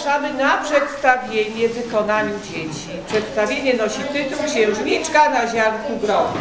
zapraszamy na przedstawienie w wykonaniu dzieci. Przedstawienie nosi tytuł Księżniczka na ziarnku grobu.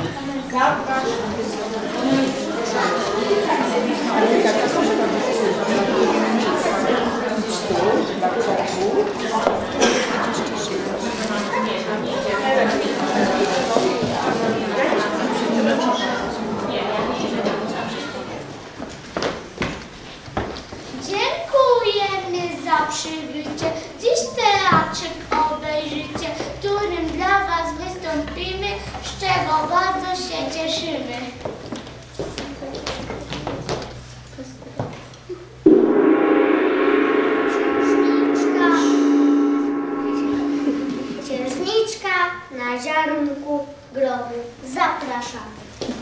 Dziękujemy za przybycie. Dziś teatrzyk obejrzycie, w którym dla Was wystąpimy, z czego bardzo się cieszymy. Księżniczka na ziarnku grobu. Zapraszam.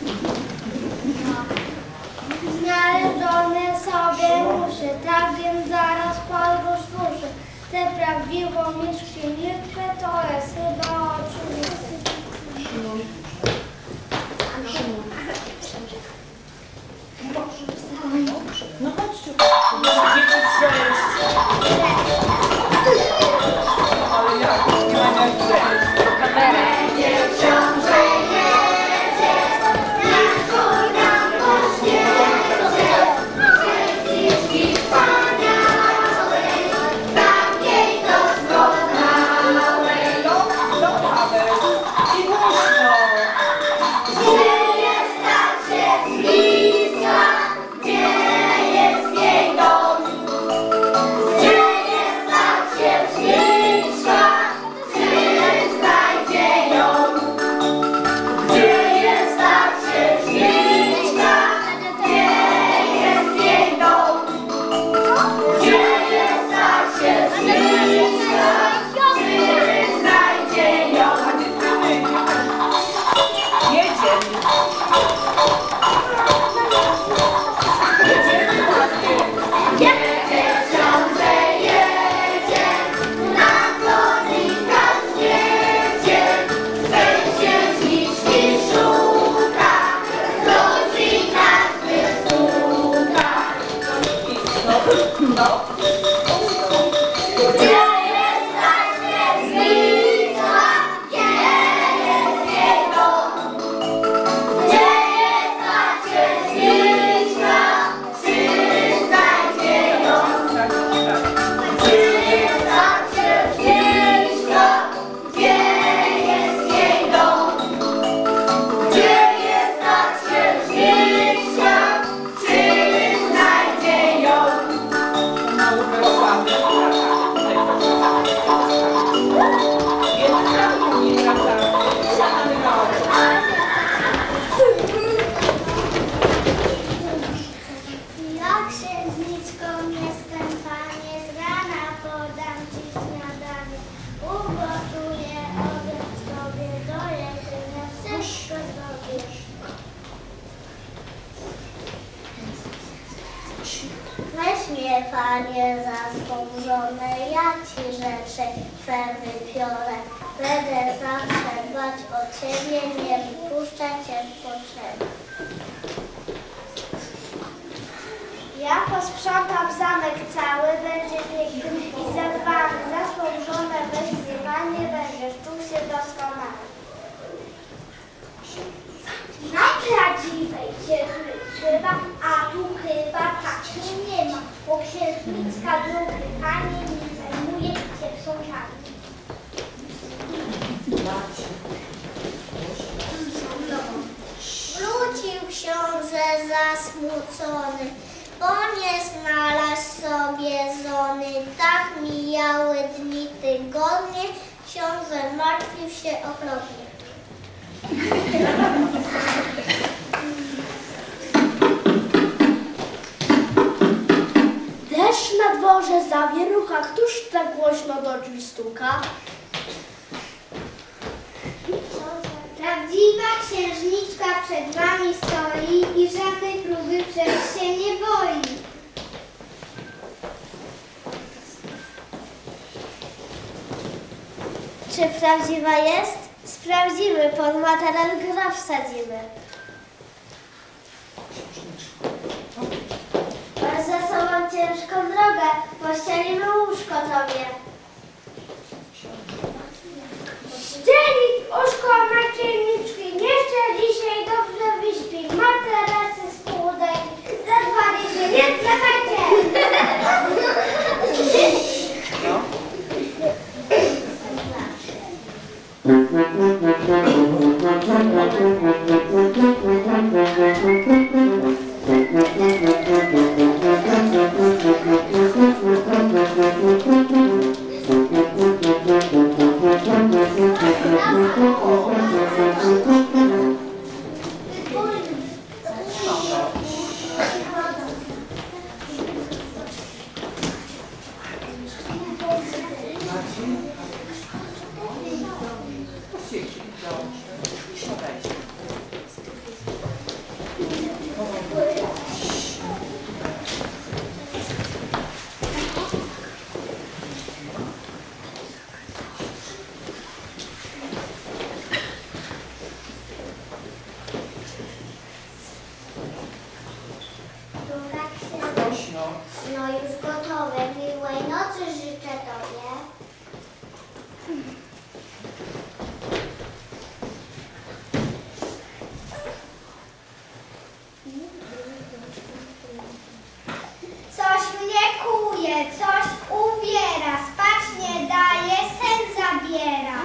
Znalezione sobie muszę, tak więc zaraz podróż muszę. Tę prawdziwą mieszkaniczkę to jest chyba oczywiste. No chodźcie. Ale jak? Nie ma jak Panie zasłużone, ja Ci rzeczy swe wypiorę. Będę zawsze dbać o Ciebie, nie wypuszczę Cię w potrzebę. Ja posprzątam zamek cały, będzie piękny i zadbany. Zasłużone weź mnie, Panie, będziesz czuł się doskonały. Najprawdziwej księżny trzeba, a tu chyba takiej nie ma, bo księżniczka drugi Panie nie zajmuje się sąsiadami. Wrócił książę zasmucony, bo nie znalazł sobie żony. Tak mijały dni, tygodnie, książę martwił się okropnie. Deszcz na dworze, zawierucha, któż tak głośno do drzwi stuka? Prawdziwa księżniczka przed Wami stoi i żadnej próby przejść się nie boi. Czy prawdziwa jest? Sprawdzimy, pod materac graf wsadzimy. Masz za sobą ciężką drogę, pościelimy łóżko Tobie. No już gotowe. Miłej nocy życzę Tobie. Coś mnie kuje, coś uwiera, spać nie daje, sen zabiera.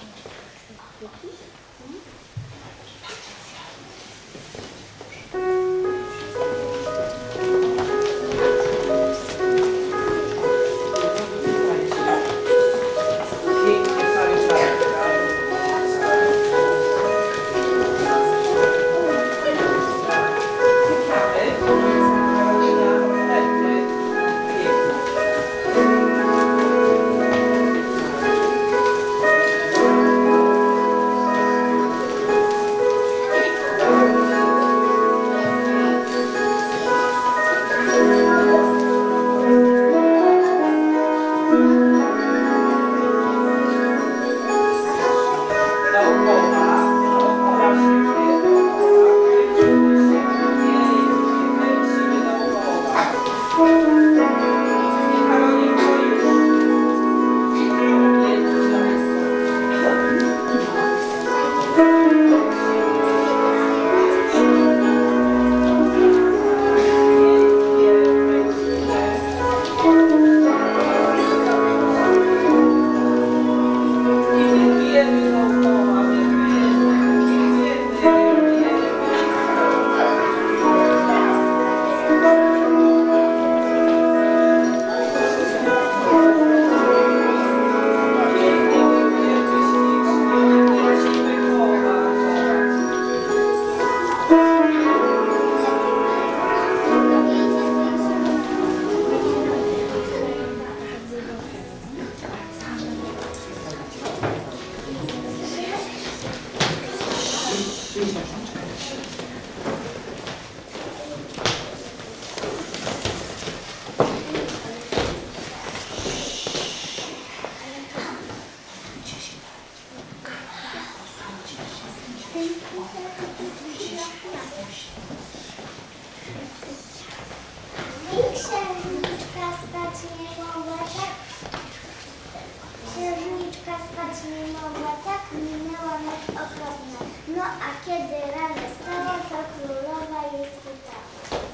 Księżniczka spać nie mogła, tak minęła noc okropna. No a kiedy rano stała, to królowa jej spytała.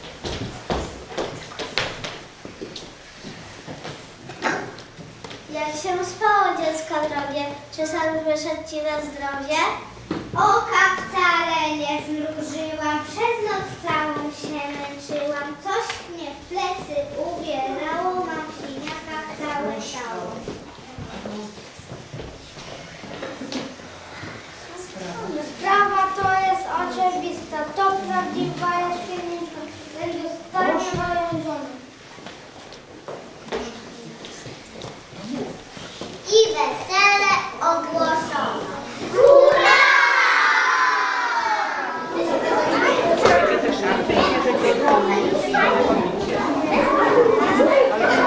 Jak się spało, dziecko drogie? Czy sen wyszedł ci na zdrowie? Oka wcale nie zmrużyłam, przez noc całą się męczyłam. Coś mnie w plecy ubierało, mam siniaka całe ciało. Sprawa to jest oczywista, to prawdziwa jaskiniczka, więc zostanie moją żoną. I wesele ogłoszono. Hurra! Te szarpy i bierzecie go.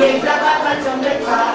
niech zabawa ciągle trwa.